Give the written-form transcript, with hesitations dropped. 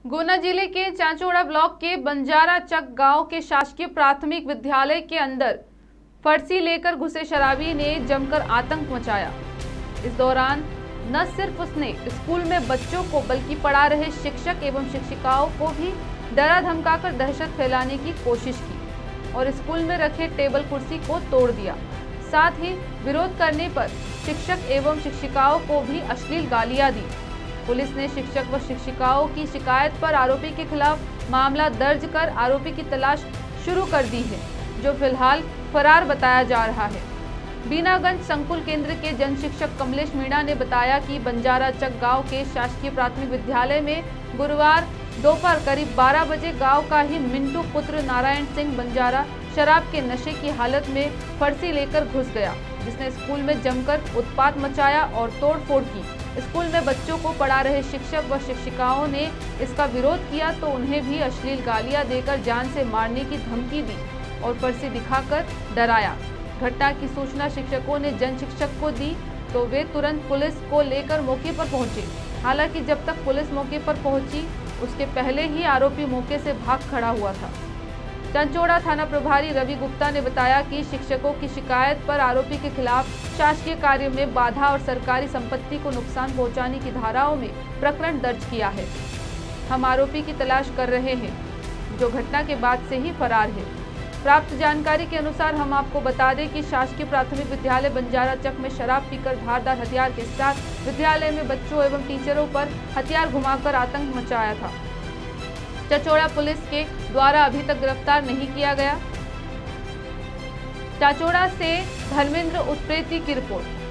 गुना जिले के चांचौड़ा ब्लॉक के बंजारा चक गांव के शासकीय प्राथमिक विद्यालय के अंदर फर्जी लेकर घुसे शराबी ने जमकर आतंक मचाया। इस दौरान न सिर्फ उसने स्कूल में बच्चों को बल्कि पढ़ा रहे शिक्षक एवं शिक्षिकाओं को भी डरा धमकाकर दहशत फैलाने की कोशिश की और स्कूल में रखे टेबल कुर्सी को तोड़ दिया। साथ ही विरोध करने पर शिक्षक एवं शिक्षिकाओं को भी अश्लील गालियां दी। पुलिस ने शिक्षक व शिक्षिकाओं की शिकायत पर आरोपी के खिलाफ मामला दर्ज कर आरोपी की तलाश शुरू कर दी है, जो फिलहाल फरार बताया जा रहा है। बीनागंज संकुल केंद्र के जन शिक्षक कमलेश मीणा ने बताया कि बंजारा चक गांव के शासकीय प्राथमिक विद्यालय में गुरुवार दोपहर करीब 12 बजे गांव का ही मिंटू पुत्र नारायण सिंह बंजारा शराब के नशे की हालत में फर्जी लेकर घुस गया, जिसने स्कूल में जमकर उत्पात मचाया और तोड़फोड़ की। स्कूल में बच्चों को पढ़ा रहे शिक्षक व शिक्षिकाओं ने इसका विरोध किया तो उन्हें भी अश्लील गालियां देकर जान से मारने की धमकी दी और फर्जी दिखाकर डराया। घटना की सूचना शिक्षकों ने जन शिक्षक को दी तो वे तुरंत पुलिस को लेकर मौके पर पहुंचे। हालांकि जब तक पुलिस मौके पर पहुंची उसके पहले ही आरोपी मौके से भाग खड़ा हुआ था। चांचौड़ा थाना प्रभारी रवि गुप्ता ने बताया कि शिक्षकों की शिकायत पर आरोपी के खिलाफ शासकीय कार्य में बाधा और सरकारी संपत्ति को नुकसान पहुंचाने की धाराओं में प्रकरण दर्ज किया है। हम आरोपी की तलाश कर रहे हैं, जो घटना के बाद से ही फरार है। प्राप्त जानकारी के अनुसार हम आपको बता दें कि शासकीय प्राथमिक विद्यालय बंजारा चक में शराब पीकर धारदार हथियार के साथ विद्यालय में बच्चों एवं टीचरों पर हथियार घुमाकर आतंक मचाया था। चांचौड़ा पुलिस के द्वारा अभी तक गिरफ्तार नहीं किया गया। चांचौड़ा से धर्मेंद्र उत्प्रेती की रिपोर्ट।